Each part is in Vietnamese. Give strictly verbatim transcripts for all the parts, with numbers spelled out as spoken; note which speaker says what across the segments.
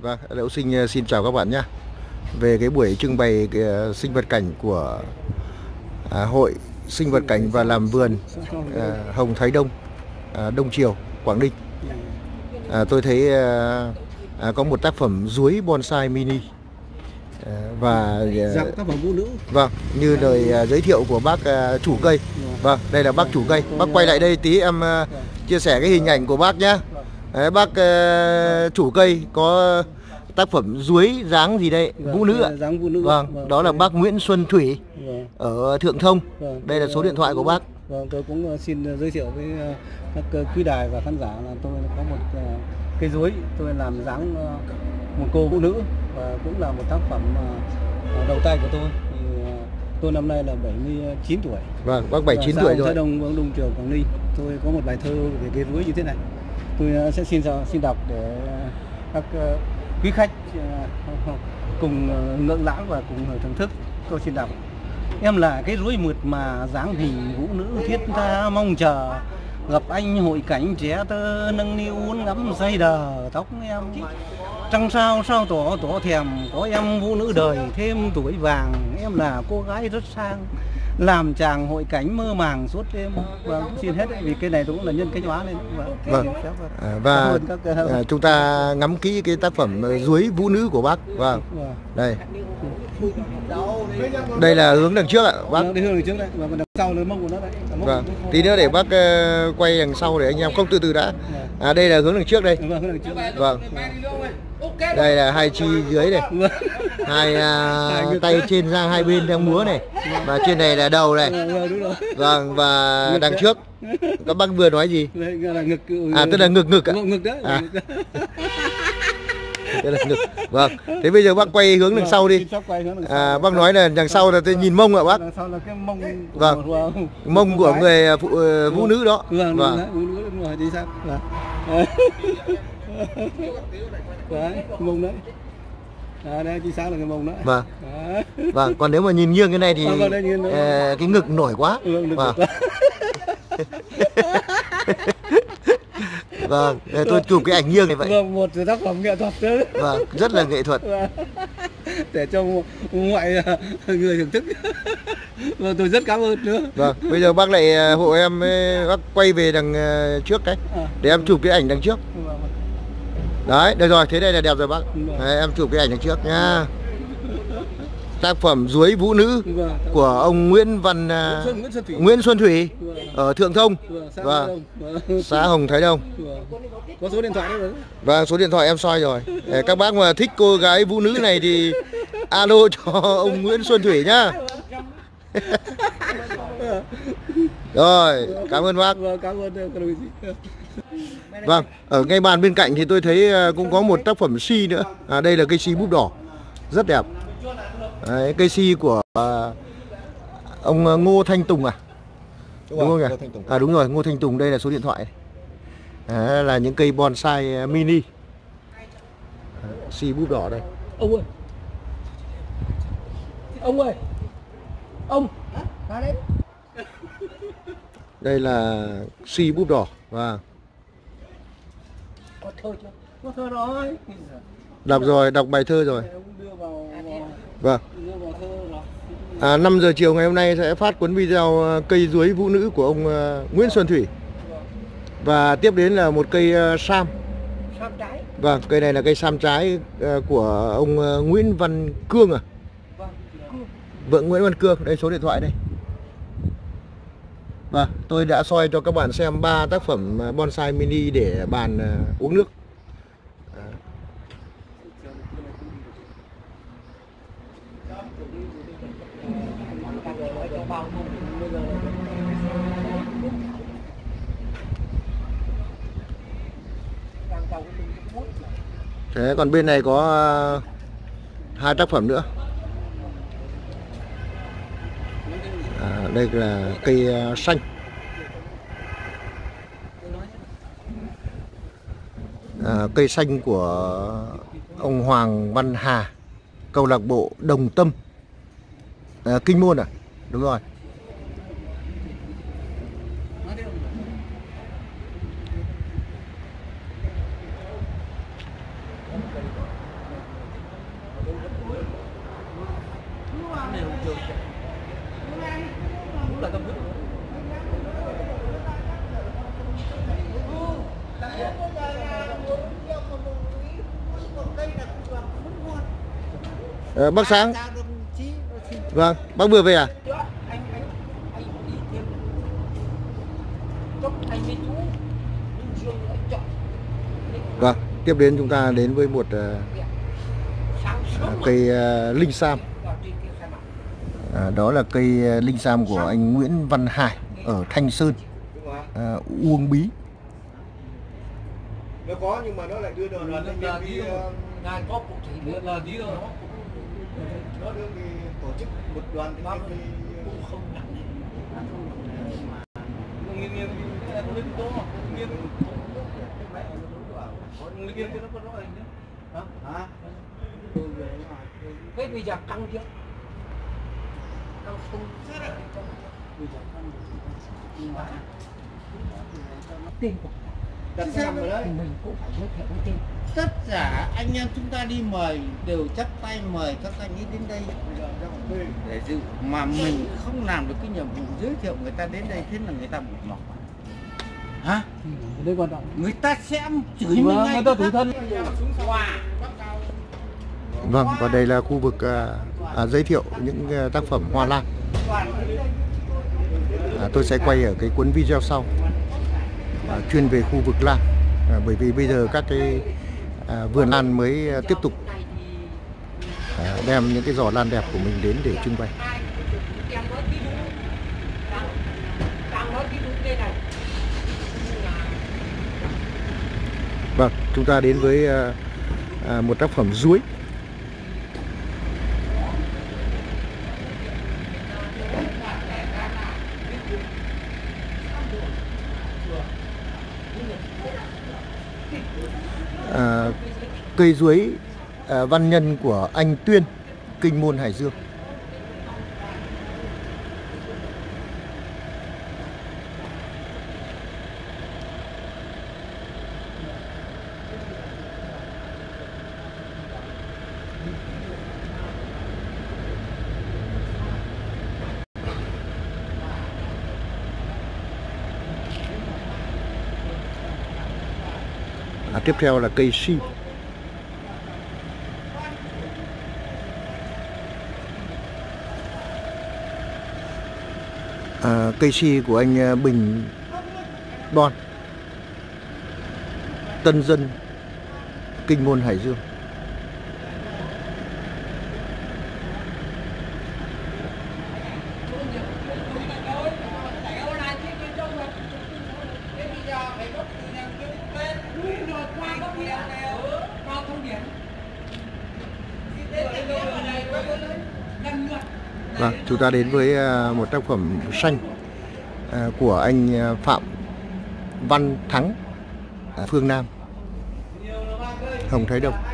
Speaker 1: Vâng, Đậu Sinh xin chào các bạn nhé. Về cái buổi trưng bày cái sinh vật cảnh của à, Hội Sinh vật cảnh và làm vườn à, Hồng Thái Đông, à, Đông Triều, Quảng Ninh. À, tôi thấy à, à, có một tác phẩm ruối bonsai mini à, và
Speaker 2: dạng tác phẩm phụ nữ.
Speaker 1: Vâng, như lời à, giới thiệu của bác à, chủ cây. Vâng, đây là bác chủ cây. Bác quay lại đây tí em à, chia sẻ cái hình ảnh của bác nhé. Đấy, bác à, chủ cây có tác phẩm ruối dáng gì đây?
Speaker 2: Vâng,
Speaker 1: Vũ nữ ạ.
Speaker 2: dáng vũ nữ.
Speaker 1: Vâng,
Speaker 2: Vâng,
Speaker 1: đó là bác Nguyễn Xuân Thủy
Speaker 2: vâng.
Speaker 1: ở Thượng Thông.
Speaker 2: Vâng,
Speaker 1: đây là số điện thoại của bác.
Speaker 2: Vâng, tôi cũng xin giới thiệu với các quý đài và khán giả là tôi có một cây ruối, tôi làm dáng một cô vũ nữ và cũng là một tác phẩm đầu tay của tôi. Thì tôi năm nay là bảy mươi chín tuổi.
Speaker 1: Vâng, bác bảy mươi chín tuổi rồi.
Speaker 2: Thái Đông, Đông Triều, Quảng Ninh. Tôi có một bài thơ về cây ruối như thế này. Tôi sẽ xin xin đọc để các quý khách cùng ngưỡng lãng và cùng thưởng thức. Tôi xin đọc. Em là cái ruối mượt mà dáng hình vũ nữ thiết tha mong chờ, gặp anh hội cảnh trẻ tơ nâng niu uốn ngắm say đờ tóc em trăng sao sao tỏ tỏ thèm, có em vũ nữ đời thêm tuổi vàng. Em là cô gái rất sang, làm chàng hội cảnh mơ màng suốt đêm. Vâng, xin hết vì cái này cũng là nhân cách hóa lên. Vâng,
Speaker 1: vâng. À, và các, à, chúng ta ngắm kỹ cái tác phẩm ruối vũ nữ của bác. Vâng, đây đây là hướng đằng trước ạ bác.
Speaker 2: Vâng, hướng đằng trước đây và đằng sau là mông của nó đây.
Speaker 1: Vâng, tí nữa để bác uh, quay đằng sau để anh em không từ từ đã. À, đây là hướng đằng trước đây.
Speaker 2: Vâng, hướng đằng trước.
Speaker 1: Vâng. Đây là hai chi dưới này, hai uh, tay trên ra hai bên theo múa này, và trên này là đầu này. Vâng, và đằng trước các bác vừa nói gì? À, tức là ngực ngực ạ.
Speaker 2: Ngực đấy.
Speaker 1: À. Đây là ngực. Vâng, thế bây giờ bác quay hướng đằng sau đi. À, bác nói là đằng sau là tôi nhìn mông ạ bác.
Speaker 2: Đằng sau là cái mông.
Speaker 1: Vâng, mông của người phụ, uh, vũ nữ đó.
Speaker 2: Vâng, vâng. Vũ nữ đúng rồi, chính xác. Đấy, mông đấy. À, đây chính xác là cái mông đó.
Speaker 1: Vâng. Vâng, còn nếu mà nhìn nghiêng cái này thì
Speaker 2: à, vâng,
Speaker 1: uh, cái ngực nổi quá.
Speaker 2: Vâng.
Speaker 1: Vâng. Vâng, tôi chụp cái ảnh nghiêng này vậy.
Speaker 2: Vâng, một tác phẩm nghệ thuật đấy.
Speaker 1: Vâng, rất là nghệ thuật.
Speaker 2: Vâng. Để cho mọi người thưởng thức. Vâng, tôi rất cảm ơn nữa.
Speaker 1: Vâng, bây giờ bác lại hộ em, bác quay về đằng trước cái để em chụp cái ảnh đằng trước. Đấy, được rồi, thế đây là đẹp rồi bác. Đấy, em chụp cái ảnh đằng trước nhá. Tác phẩm ruối vũ nữ của ông Nguyễn Văn uh, Nguyễn Xuân Thủy ở Thượng Thông và xã Hồng Thái Đông.
Speaker 2: Có số điện thoại đấy.
Speaker 1: Vâng, số điện thoại em soi rồi. Để các bác mà thích cô gái vũ nữ này thì alo cho ông Nguyễn Xuân Thủy nhá. Rồi, cảm ơn bác. Vâng, ở ngay bàn bên cạnh thì tôi thấy cũng có một tác phẩm si nữa. À, đây là cây si búp đỏ, rất đẹp. Đấy, cây si của uh, ông Ngô Thanh Tùng à? Đúng, đúng không nhỉ? À, đúng rồi, Ngô Thanh Tùng. Đây là số điện thoại. Đấy, là những cây bonsai mini. Si búp đỏ đây.
Speaker 2: Ông ơi, ông ơi, ông à, đấy.
Speaker 1: Đây là si búp đỏ. Và
Speaker 2: có thơ chưa? Có thơ rồi.
Speaker 1: Đọc rồi, đọc bài thơ rồi. Vâng. À, năm giờ chiều ngày hôm nay sẽ phát cuốn video cây ruối vũ nữ của ông uh, Nguyễn Xuân Thủy. Và tiếp đến là một cây uh, sam.
Speaker 2: Sam trái.
Speaker 1: Vâng, cây này là cây sam trái uh, của ông uh, Nguyễn Văn Cương à?
Speaker 2: Vâng, Cương.
Speaker 1: Vợ Nguyễn Văn Cương, đây số điện thoại đây. Vâng, tôi đã soi cho các bạn xem ba tác phẩm bonsai mini để bàn uh, uống nước. Thế còn bên này có uh, hai tác phẩm nữa. À, đây là cây uh, xanh. À, cây xanh của ông Hoàng Văn Hà, câu lạc bộ Đồng Tâm, à, Kinh Môn à? Đúng rồi. Ờ, bác Sáng. Vâng, bác vừa về à? Vâng, tiếp đến chúng ta đến với một uh, cây uh, linh sam. À, đó là cây uh, linh sam của anh Nguyễn Văn Hải ở Thanh Sơn, uh, Uông Bí.
Speaker 3: Nó có nhưng mà nó lại đưa đoàn đoàn thanh niên đi ngài có cụ thể nữa là đi đâu đó nó đưa đi tổ chức một đoàn thanh niên đi cũng không nặng nghiên nghiên cái này có lên đó nghiên nghiên nghiên nó có rõ hình nhá hả thế bây giờ căng chưa căng không rất là bây giờ căng tiền của đặt xem ở đây mình cũng phải giới thiệu tin. Tất cả anh em chúng ta đi mời đều chắp tay mời các anh ấy đến đây để dự, mà mình không làm được cái nhiệm vụ giới thiệu người ta đến đây, thế là người ta bị mọc hả? Đây quan trọng. Người ta sẽ chửi mình ngay, người ta tủi thân.
Speaker 1: Vâng, và đây là khu vực à, à, giới thiệu những à, tác phẩm hoa lan. À, tôi sẽ quay ở cái cuốn video sau. À, chuyên về khu vực lan, à, bởi vì bây giờ các cái à, vườn lan mới à, tiếp tục à, đem những cái giỏ lan đẹp của mình đến để trưng bày. Vâng, chúng ta đến với à, à, một tác phẩm ruối. À, cây ruối à, văn nhân của anh Tuyên, Kinh Môn, Hải Dương. À, tiếp theo là cây si. À, cây si của anh Bình Đoan, Tân Dân, Kinh Môn, Hải Dương. Vâng, chúng ta đến với một tác phẩm xanh của anh Phạm Văn Thắng, Phương Nam, Hồng Thái Đông.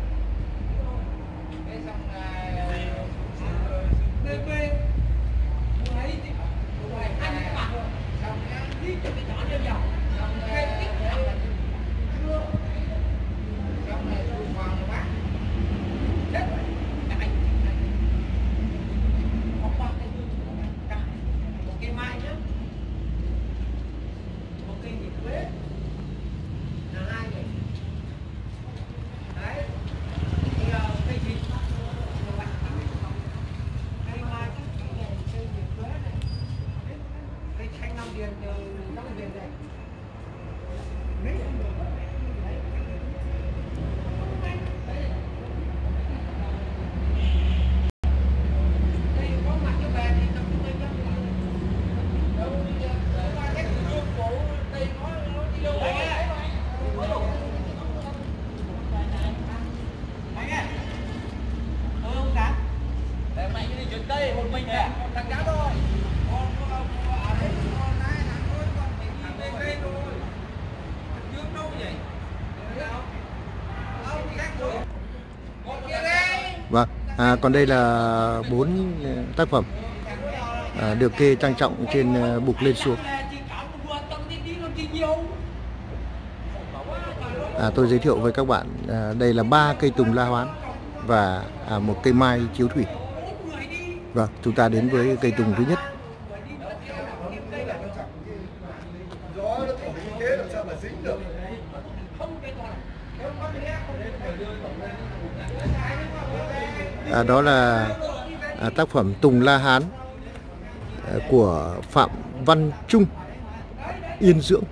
Speaker 1: Vâng, à, còn đây là bốn tác phẩm à, được kê trang trọng trên bục lên xuống. À, tôi giới thiệu với các bạn, à, đây là ba cây tùng la hoán và à, một cây mai chiếu thủy. Vâng, chúng ta đến với cây tùng thứ nhất. À, đó là à, tác phẩm Tùng La Hán à, của Phạm Văn Trung, Yên Dưỡng.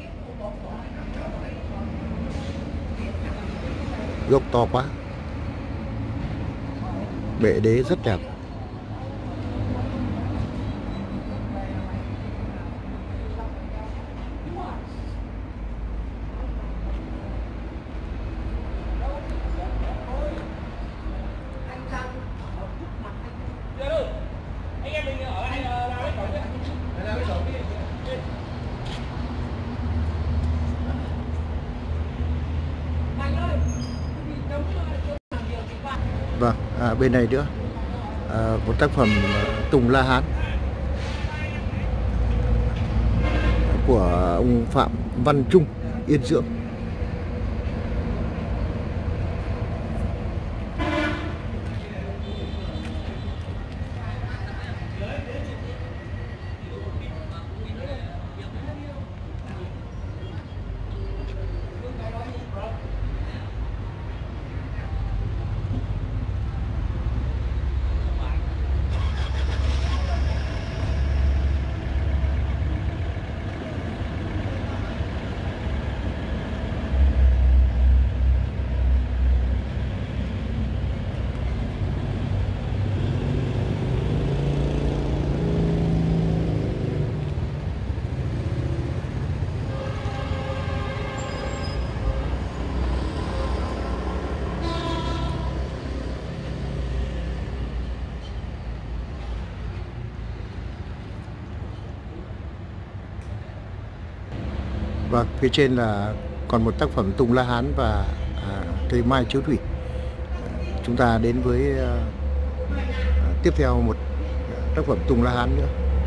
Speaker 1: Gốc to quá, bệ đế rất đẹp. Vâng, à, bên này nữa à, một tác phẩm Tùng La Hán của ông Phạm Văn Trung, Yên Dưỡng. Vâng, phía trên là còn một tác phẩm Tùng La Hán và à, cây mai chiếu thủy. Chúng ta đến với à, tiếp theo một tác phẩm Tùng La Hán nữa.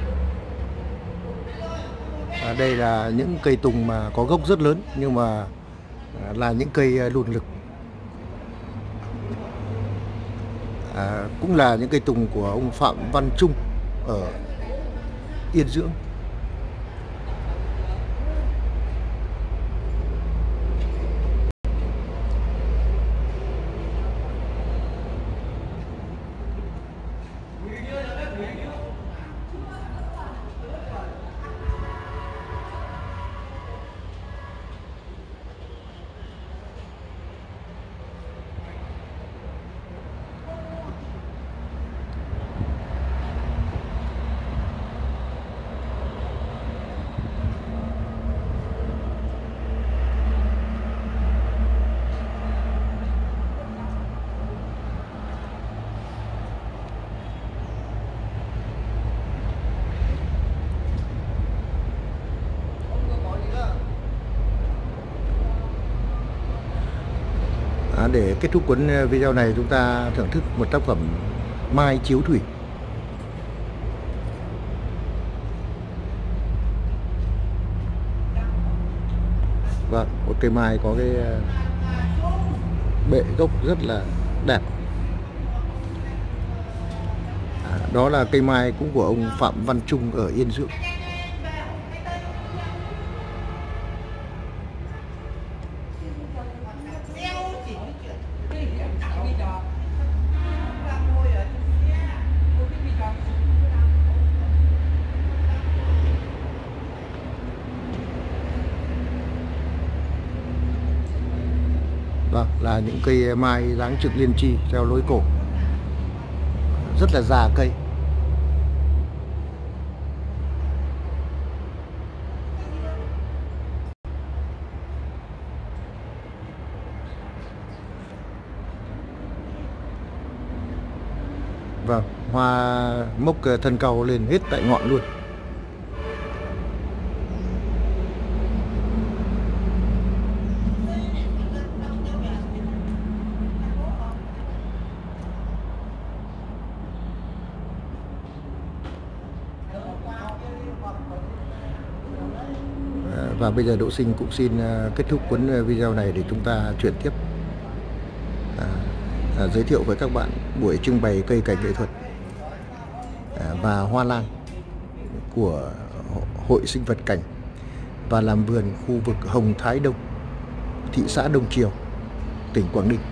Speaker 1: À, đây là những cây tùng mà có gốc rất lớn nhưng mà à, là những cây lùn lực. À, cũng là những cây tùng của ông Phạm Văn Trung ở Yên Dưỡng. Để kết thúc cuốn video này, chúng ta thưởng thức một tác phẩm mai chiếu thủy. Vâng, một cây mai có cái bệ gốc rất là đẹp. À, đó là cây mai cũng của ông Phạm Văn Trung ở Yên Dưỡng. Vâng, là những cây mai dáng trực liên chi theo lối cổ, rất là già cây. Vâng, hoa mốc thân cau lên hết tại ngọn luôn. Và bây giờ Đỗ Sinh cũng xin kết thúc cuốn video này để chúng ta chuyển tiếp à, à, giới thiệu với các bạn buổi trưng bày cây cảnh nghệ thuật à, và hoa lan của Hội Sinh vật cảnh và làm vườn khu vực Hồng Thái Đông, thị xã Đông Triều, tỉnh Quảng Ninh.